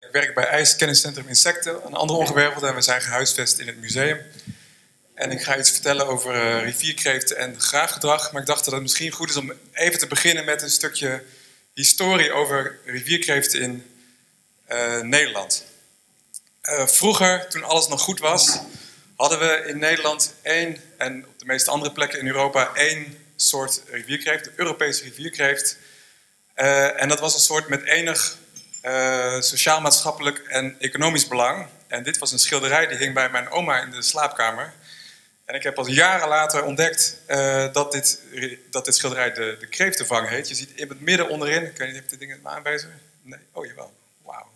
Ik werk bij IJs Kenniscentrum Insecten, een ander ongewervelde, en we zijn gehuisvest in het museum. En ik ga iets vertellen over rivierkreeften en graafgedrag. Maar ik dacht dat het misschien goed is om even te beginnen met een stukje historie over rivierkreeften in Nederland. Vroeger, toen alles nog goed was, hadden we in Nederland één, en op de meeste andere plekken in Europa, één soort rivierkreeft, de Europese rivierkreeft. En dat was een soort met enig sociaal-maatschappelijk en economisch belang. En dit was een schilderij die hing bij mijn oma in de slaapkamer. En ik heb pas jaren later ontdekt dat dit schilderij de kreeftenvang heet. Je ziet in het midden onderin, ik weet niet, heeft dit ding het aanwijzen? Nee, oh jawel, wauw.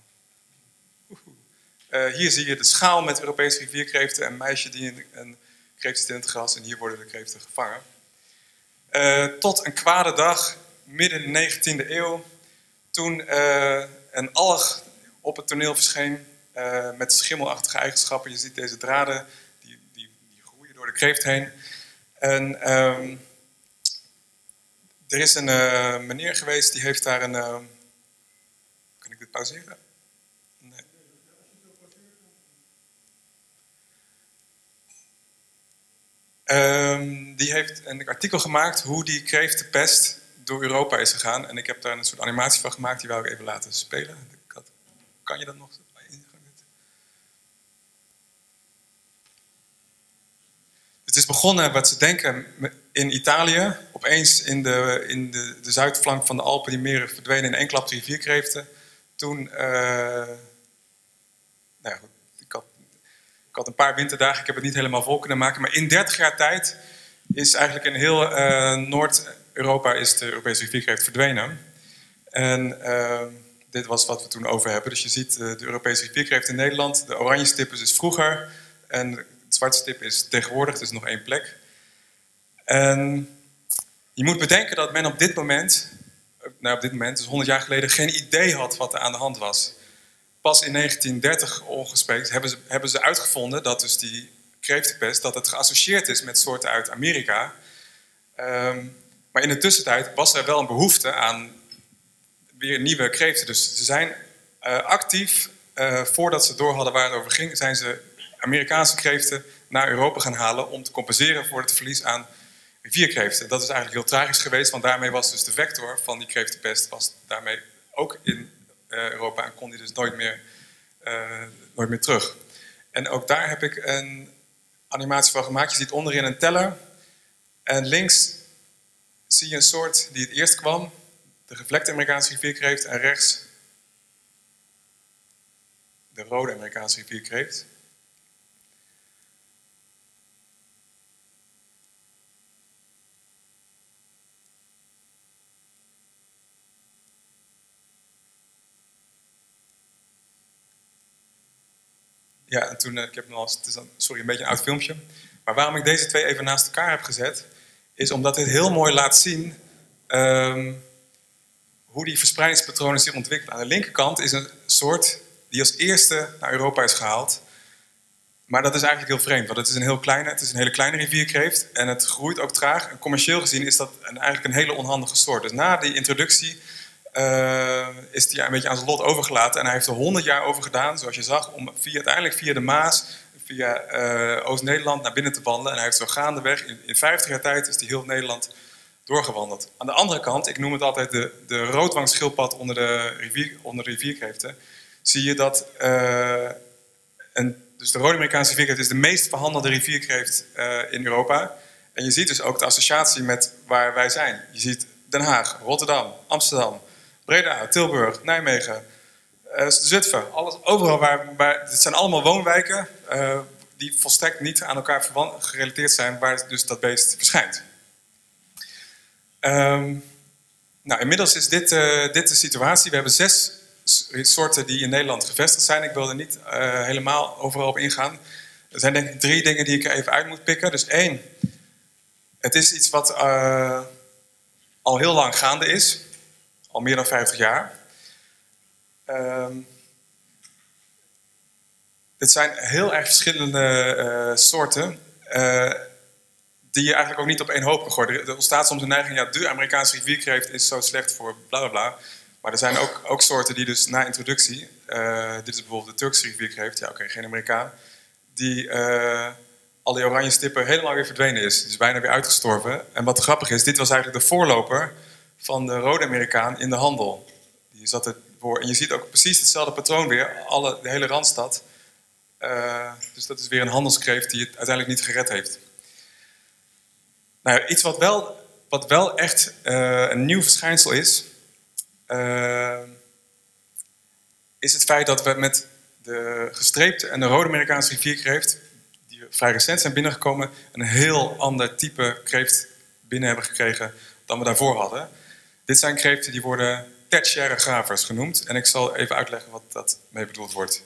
Hier zie je de schaal met Europese rivierkreeften en een meisje die een kreeft zit in het gras. En hier worden de kreeften gevangen. Tot een kwade dag, midden in de 19e eeuw, toen een alg op het toneel verscheen met schimmelachtige eigenschappen. Je ziet deze draden, die groeien door de kreeft heen. En er is een meneer geweest, die heeft daar een... kan ik dit pauzeren? Nee. Die heeft een artikel gemaakt hoe die kreeftenpest door Europa is gegaan. En ik heb daar een soort animatie van gemaakt, die wou ik even laten spelen. Kan je dat nog? Het is begonnen, wat ze denken, in Italië. Opeens in de zuidflank van de Alpen, die meren verdwenen in één klap de rivierkreeften. Toen, nou ja, ik had een paar winterdagen, ik heb het niet helemaal vol kunnen maken. Maar in 30 jaar tijd is eigenlijk in heel Noord-Europa is de Europese rivierkreeft verdwenen. En dit was wat we toen over hebben. Dus je ziet de Europese rivierkreeft in Nederland. De oranje stip is dus vroeger. En het zwarte stip is tegenwoordig, dus nog één plek. En je moet bedenken dat men op dit moment, dus 100 jaar geleden, geen idee had wat er aan de hand was. Pas in 1930 ongesproken hebben ze uitgevonden dat dus die kreeftenpest, dat het geassocieerd is met soorten uit Amerika. Maar in de tussentijd was er wel een behoefte aan weer nieuwe kreeften. Dus ze zijn actief, voordat ze door hadden waar het over ging, zijn ze Amerikaanse kreeften naar Europa gaan halen om te compenseren voor het verlies aan rivierkreeften. Dat is eigenlijk heel tragisch geweest, want daarmee was dus de vector van die kreeftenpest was daarmee ook in Europa en kon die dus nooit meer terug. En ook daar heb ik een animatie van gemaakt. Je ziet onderin een teller. En links zie je een soort die het eerst kwam. De gevlekte Amerikaanse rivierkreeft. En rechts de rode Amerikaanse rivierkreeft. Ja, en toen, ik heb nog eens, sorry, een beetje een oud filmpje. Maar waarom ik deze twee even naast elkaar heb gezet, is omdat dit heel mooi laat zien hoe die verspreidingspatronen zich ontwikkelen. Aan de linkerkant is een soort die als eerste naar Europa is gehaald. Maar dat is eigenlijk heel vreemd, want het is een hele kleine rivierkreeft en het groeit ook traag. En commercieel gezien is dat eigenlijk een hele onhandige soort. Dus na die introductie is hij een beetje aan zijn lot overgelaten. En hij heeft er 100 jaar over gedaan, zoals je zag, om uiteindelijk via de Maas, via Oost-Nederland naar binnen te wandelen. En hij heeft zo gaandeweg, in 50 jaar tijd is hij heel Nederland doorgewandeld. Aan de andere kant, ik noem het altijd de roodwangschildpad onder de rivierkreeften, zie je dat dus de rode Amerikaanse rivierkreeft is de meest behandelde rivierkreeft in Europa. En je ziet dus ook de associatie met waar wij zijn. Je ziet Den Haag, Rotterdam, Amsterdam, Breda, Tilburg, Nijmegen, Zutphen. Overal het zijn allemaal woonwijken die volstrekt niet aan elkaar gerelateerd zijn, waar dus dat beest verschijnt. Nou, inmiddels is dit de situatie. We hebben 6 soorten die in Nederland gevestigd zijn. Ik wil er niet helemaal overal op ingaan. Er zijn denk ik 3 dingen die ik er even uit moet pikken. Dus 1, het is iets wat al heel lang gaande is. Al meer dan 50 jaar. Dit zijn heel erg verschillende soorten die je eigenlijk ook niet op één hoop kan gooien. Er ontstaat soms een neiging, ja, de Amerikaanse rivierkreeft is zo slecht voor bla bla bla. Maar er zijn ook soorten die dus na introductie, dit is bijvoorbeeld de Turkse rivierkreeft, ja oké, geen Amerikaan, die al die oranje stippen helemaal weer verdwenen is. Dus bijna weer uitgestorven. En wat grappig is, dit was eigenlijk de voorloper van de rode Amerikaan in de handel. Die zat ervoor. En je ziet ook precies hetzelfde patroon weer, de hele Randstad. Dus dat is weer een handelskreeft die het uiteindelijk niet gered heeft. Nou ja, iets wat wel echt een nieuw verschijnsel is het feit dat we met de gestreepte en de rode Amerikaanse rivierkreeft, die vrij recent zijn binnengekomen, een heel ander type kreeft binnen hebben gekregen dan we daarvoor hadden. Dit zijn kreeften die worden tertiaire gravers genoemd. En ik zal even uitleggen wat dat mee bedoeld wordt.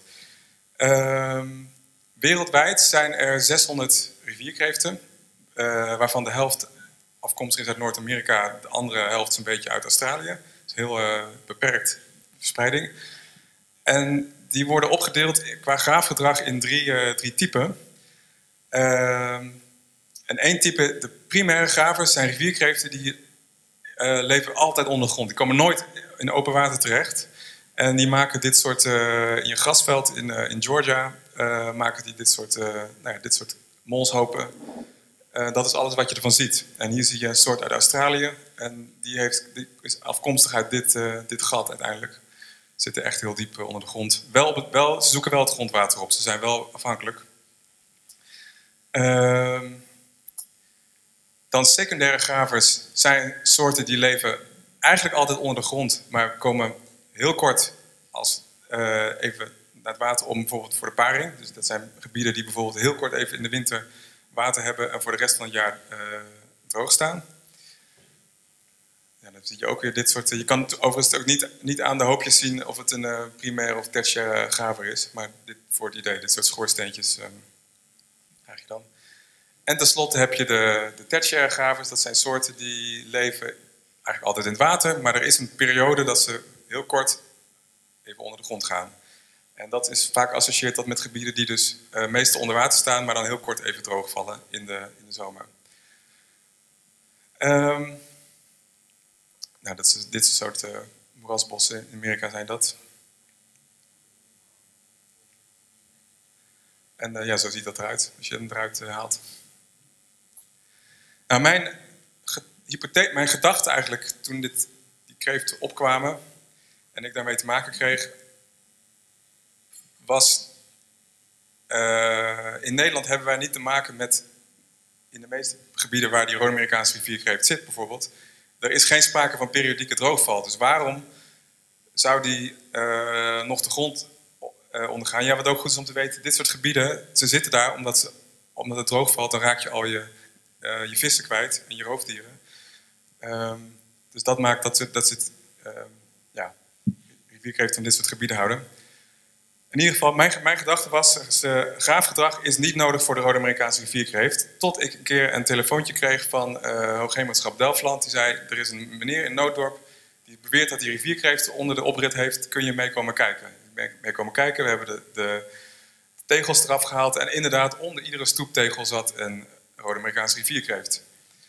Wereldwijd zijn er 600 rivierkreeften, waarvan de helft afkomstig is uit Noord-Amerika, de andere helft een beetje uit Australië. Dat is een heel beperkt verspreiding. En die worden opgedeeld qua graafgedrag in drie typen. En één type, de primaire gravers, zijn rivierkreeften die leven altijd onder de grond. Die komen nooit in open water terecht. En die maken dit soort, in je grasveld in Georgia, maken die dit soort molshopen. Dat is alles wat je ervan ziet. En hier zie je een soort uit Australië. En die is afkomstig uit dit gat uiteindelijk. Zitten echt heel diep onder de grond. Ze zoeken wel het grondwater op. Ze zijn wel afhankelijk. Dan secundaire gravers zijn soorten die leven eigenlijk altijd onder de grond, maar komen heel kort even naar het water om, bijvoorbeeld voor de paring. Dus dat zijn gebieden die bijvoorbeeld heel kort even in de winter water hebben en voor de rest van het jaar droog staan. Ja, dan zie je ook weer dit soort. Je kan het overigens ook niet aan de hoopjes zien of het een primaire of tertiaire graver is, maar dit voor het idee, dit soort schoorsteentjes krijg je dan. En tenslotte heb je de tertiaire gravers. Dat zijn soorten die leven eigenlijk altijd in het water, maar er is een periode dat ze heel kort even onder de grond gaan. En dat is vaak geassocieerd met gebieden die dus meestal onder water staan, maar dan heel kort even droogvallen in de zomer. Nou, dit soort moerasbossen in Amerika zijn dat. En ja, zo ziet dat eruit als je hem eruit haalt. Nou, mijn gedachte eigenlijk toen die kreeften opkwamen en ik daarmee te maken kreeg, was in Nederland hebben wij niet te maken met, in de meeste gebieden waar die Rode-Amerikaanse rivierkreeft zit bijvoorbeeld, er is geen sprake van periodieke droogval. Dus waarom zou die nog de grond ondergaan? Ja, wat ook goed is om te weten, dit soort gebieden, ze zitten daar omdat het droog valt, dan raak je al je vissen kwijt en je roofdieren. Dus dat maakt dat ze rivierkreeften in dit soort gebieden houden. In ieder geval, mijn gedachte was, graafgedrag is niet nodig voor de Rode-Amerikaanse rivierkreeft. Tot ik een keer een telefoontje kreeg van Hoogheemraadschap Delfland. Die zei, er is een meneer in Nooddorp die beweert dat hij rivierkreeft onder de oprit heeft. Kun je mee komen kijken? Ik ben mee komen kijken, we hebben de tegels eraf gehaald. En inderdaad, onder iedere stoeptegel zat een Rode-Amerikaanse rivierkreeft.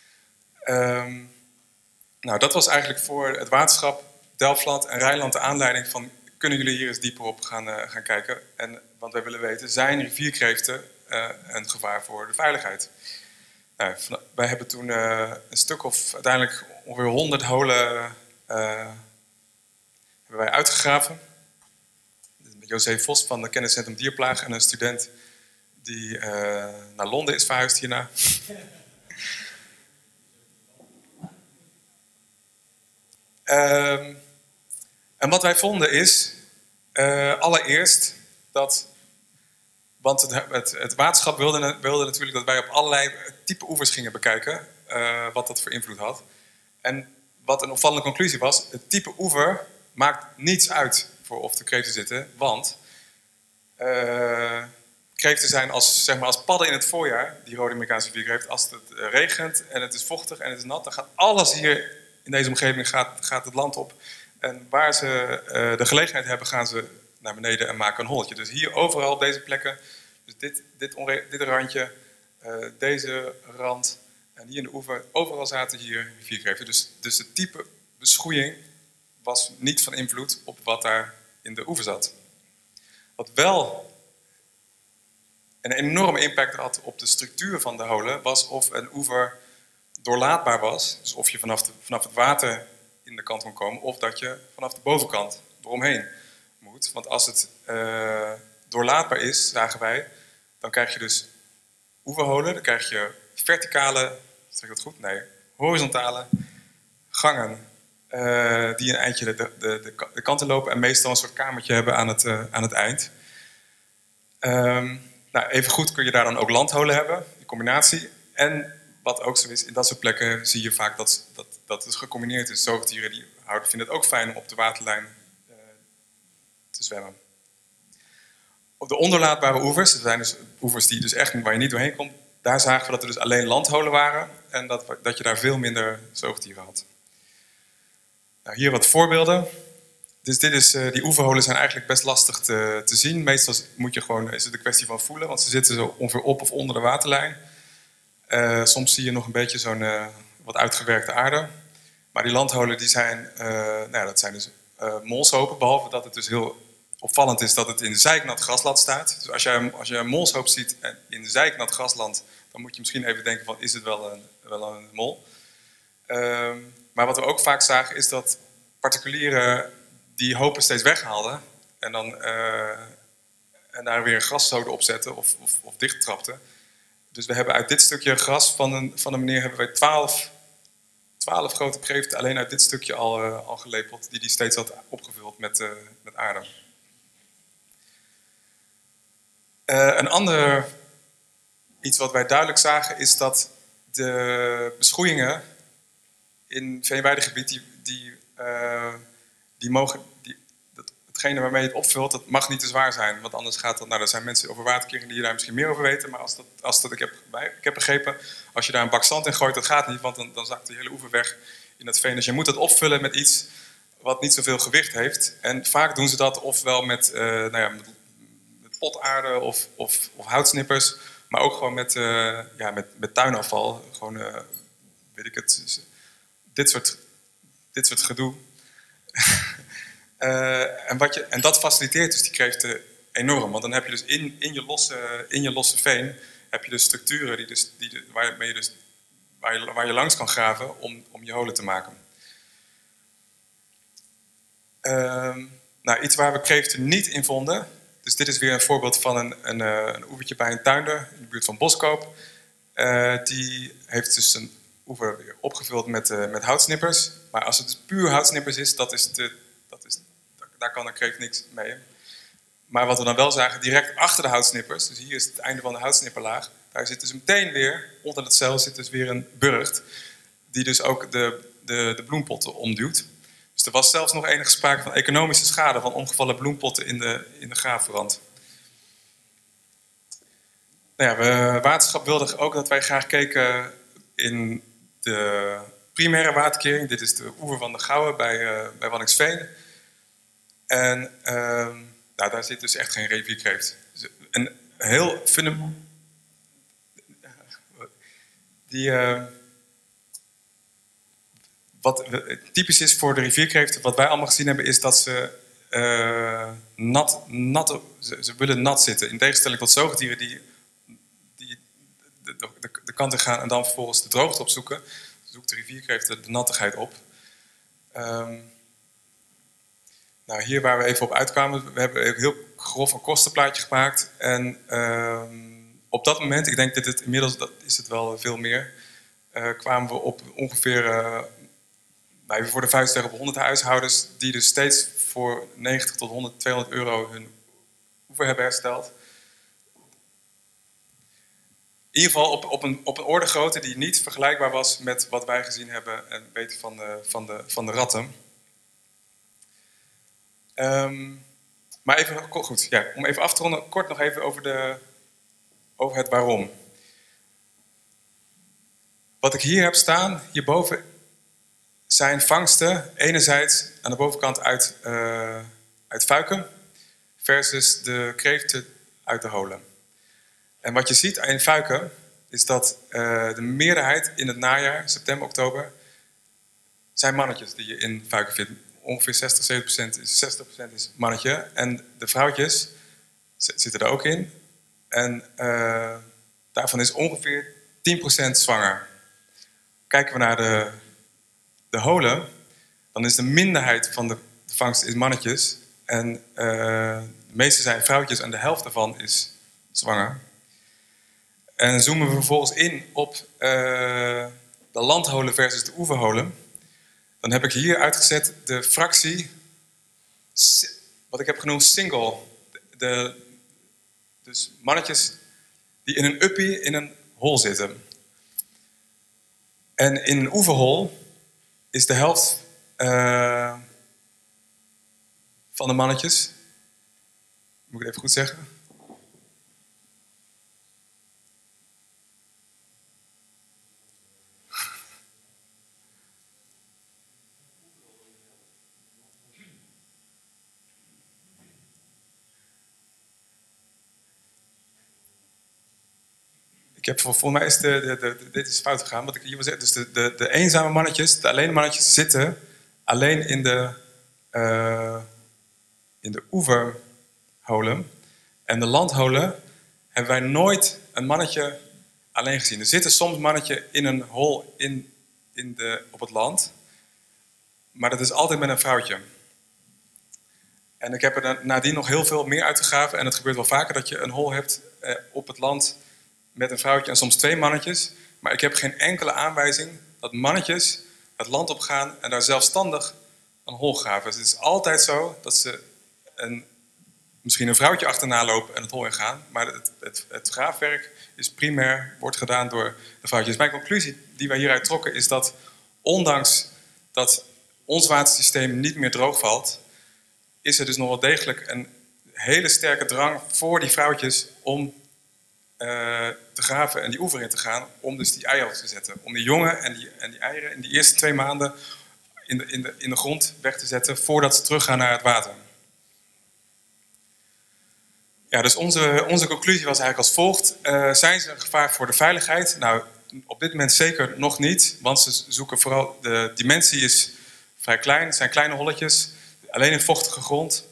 Nou, dat was eigenlijk voor het waterschap Delfland en Rijnland de aanleiding van, kunnen jullie hier eens dieper op gaan kijken? Want wij willen weten, zijn rivierkreeften een gevaar voor de veiligheid? Nou, wij hebben toen een stuk of uiteindelijk ongeveer 100 holen hebben wij uitgegraven. Met José Vos van het Kenniscentrum Dierplaag en een student die naar Londen is verhuisd hierna. En wat wij vonden is, allereerst dat, want het waterschap wilde natuurlijk dat wij op allerlei type oevers gingen bekijken, wat dat voor invloed had. En wat een opvallende conclusie was, het type oever maakt niets uit voor of er kreeften zitten, want kreeften zijn als padden in het voorjaar, die Rode-Amerikaanse rivierkreeft. Als het regent en het is vochtig en het is nat, dan gaat alles hier in deze omgeving gaat het land op. En waar ze de gelegenheid hebben, gaan ze naar beneden en maken een holletje. Dus hier overal op deze plekken, dus dit randje, deze rand en hier in de oever, overal zaten hier rivierkreeften. Dus de type beschoeiing was niet van invloed op wat daar in de oever zat. Wat wel een enorme impact had op de structuur van de holen, was of een oever doorlaatbaar was. Dus of je vanaf het water in de kant kon komen, of dat je vanaf de bovenkant eromheen moet. Want als het doorlaatbaar is, zagen wij, dan krijg je dus oeverholen, dan krijg je verticale, zeg ik dat goed? Nee, horizontale gangen die een eindje de kanten lopen en meestal een soort kamertje hebben aan het eind. Nou, even goed kun je daar dan ook landholen hebben, die combinatie. En wat ook zo is, in dat soort plekken zie je vaak dat het gecombineerd is. Zoogdieren die vinden het ook fijn om op de waterlijn te zwemmen. Op de ondoorlaatbare oevers, er zijn dus oevers die dus echt waar je niet doorheen komt, daar zagen we dat er dus alleen landholen waren en dat je daar veel minder zoogdieren had. Nou, hier wat voorbeelden. Dus die oeverholen zijn eigenlijk best lastig te zien. Meestal is het een kwestie van voelen, want ze zitten zo ongeveer op of onder de waterlijn. Soms zie je nog een beetje zo'n wat uitgewerkte aarde. Maar die landholen dat zijn dus molshopen, behalve dat het dus heel opvallend is dat het in zeiknat grasland staat. Dus als je een molshoop ziet in zeiknat grasland, dan moet je misschien even denken van, is het wel een mol? Maar wat we ook vaak zagen is dat particulieren die hopen steeds weghaalden en dan en daar weer een graszoden op zetten of dichttrapten. Dus we hebben uit dit stukje gras van een meneer hebben wij 12 grote kreeften alleen uit dit stukje al gelepeld, die steeds had opgevuld met aarde. Een ander iets wat wij duidelijk zagen is dat de beschoeiingen in het veenweidegebied, hetgene waarmee je het opvult, dat mag niet te zwaar zijn. Want anders gaat dat, er zijn mensen over waterkeringen die daar misschien meer over weten. Maar ik heb begrepen, als je daar een bak zand in gooit, dat gaat niet. Want dan zakt de hele oever weg in het veen. Dus je moet het opvullen met iets wat niet zoveel gewicht heeft. En vaak doen ze dat ofwel met potaarde of houtsnippers. Maar ook gewoon met tuinafval. Gewoon, weet ik het, dit soort gedoe. En dat faciliteert dus die kreeften enorm. Want dan heb je dus in je losse veen heb je dus structuren waar je langs kan graven om je holen te maken. Iets waar we kreeften niet in vonden. Dus dit is weer een voorbeeld van een oevertje bij een tuinder in de buurt van Boskoop. Die heeft dus een oever weer opgevuld met houtsnippers. Maar als het dus puur houtsnippers is, daar kan een kreeft niks mee. Maar wat we dan wel zagen, direct achter de houtsnippers, dus hier is het einde van de houtsnipperlaag, daar zit dus meteen weer, onder het cel zit dus weer een burcht, die dus ook de bloempotten omduwt. Dus er was zelfs nog enige sprake van economische schade van omgevallen bloempotten in de graafrand. Waterschap wilde ook dat wij graag keken in de primaire waterkering. Dit is de oever van de Gouwe bij Waddinxveen. En daar zit dus echt geen rivierkreeft. Dus een heel wat typisch is voor de rivierkreeften, wat wij allemaal gezien hebben, is dat ze ze willen nat zitten. In tegenstelling tot zoogdieren die de kanten gaan en dan vervolgens de droogte opzoeken, zoekt de rivierkreeft de nattigheid op. Hier waar we even op uitkwamen, we hebben een heel grof een kostenplaatje gemaakt. En op dat moment, ik denk dat inmiddels is het wel veel meer, kwamen we op ongeveer voor de vuist op 100 huishoudens die dus steeds voor 90 tot 100, 200 euro hun oever hebben hersteld. In ieder geval op een orde grootte die niet vergelijkbaar was met wat wij gezien hebben en weten van de ratten. Maar even goed, om even af te ronden, kort nog even over het waarom. Wat ik hier heb staan, hierboven, zijn vangsten enerzijds aan de bovenkant uit Fuiken versus de kreeften uit de holen. En wat je ziet in Fuiken is dat de meerderheid in het najaar, september, oktober, zijn mannetjes die je in Fuiken vindt. ongeveer 60% is mannetje. En de vrouwtjes zitten er ook in. En daarvan is ongeveer 10% zwanger. Kijken we naar de holen, dan is de minderheid van de vangst is mannetjes. En de meeste zijn vrouwtjes en de helft daarvan is zwanger. En zoomen we vervolgens in op de landholen versus de oeverholen. Dan heb ik hier uitgezet de fractie, wat ik heb genoemd single. Dus mannetjes die in een uppie in een hol zitten. En in een oeverhol is de helft van de mannetjes, moet ik het even goed zeggen? Volgens mij is dit is fout gegaan. Wat ik hier wil zeggen, dus de eenzame mannetjes, de alleen mannetjes zitten alleen in de oeverholen. En de landholen hebben wij nooit een mannetje alleen gezien. Er zit soms een mannetje in een hol op het land. Maar dat is altijd met een vrouwtje. En ik heb er nadien nog heel veel meer uitgegraven. En het gebeurt wel vaker dat je een hol hebt op het land met een vrouwtje en soms 2 mannetjes. Maar ik heb geen enkele aanwijzing dat mannetjes het land opgaan en daar zelfstandig een hol graven. Dus het is altijd zo dat ze misschien een vrouwtje achterna lopen en het hol ingaan. Maar het graafwerk wordt gedaan door de vrouwtjes. Mijn conclusie die wij hieruit trokken is dat ondanks dat ons watersysteem niet meer droog valt, is er dus nog wel degelijk een hele sterke drang voor die vrouwtjes om te graven en die oever in te gaan, om dus die eieren te zetten. Om die jongen en die eieren in die eerste 2 maanden in de grond weg te zetten voordat ze teruggaan naar het water. Ja, dus onze conclusie was eigenlijk als volgt. Zijn ze een gevaar voor de veiligheid? Nou, op dit moment zeker nog niet, want ze zoeken vooral, de dimensie is vrij klein, het zijn kleine holletjes, alleen in vochtige grond.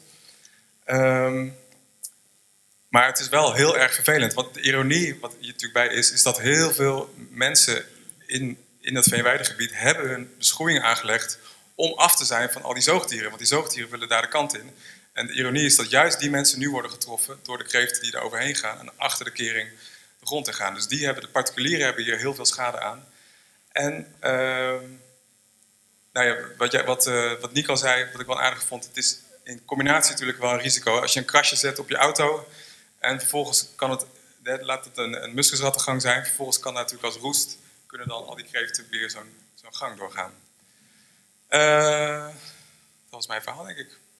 Maar het is wel heel erg vervelend. Want de ironie wat hier natuurlijk bij is dat heel veel mensen in het Veenweidegebied hebben hun beschoeiing aangelegd om af te zijn van al die zoogdieren. Want die zoogdieren willen daar de kant in. En de ironie is dat juist die mensen nu worden getroffen door de kreeften die er overheen gaan en achter de kering de grond in gaan. Dus de particulieren hebben hier heel veel schade aan. En nou ja, wat Nico zei, wat ik wel aardig vond, het is in combinatie natuurlijk wel een risico. Als je een krasje zet op je auto en vervolgens laat het een muskusrattengang zijn, vervolgens kan natuurlijk als roest, kunnen dan al die kreeften weer zo'n gang doorgaan. Dat was mijn verhaal, denk ik.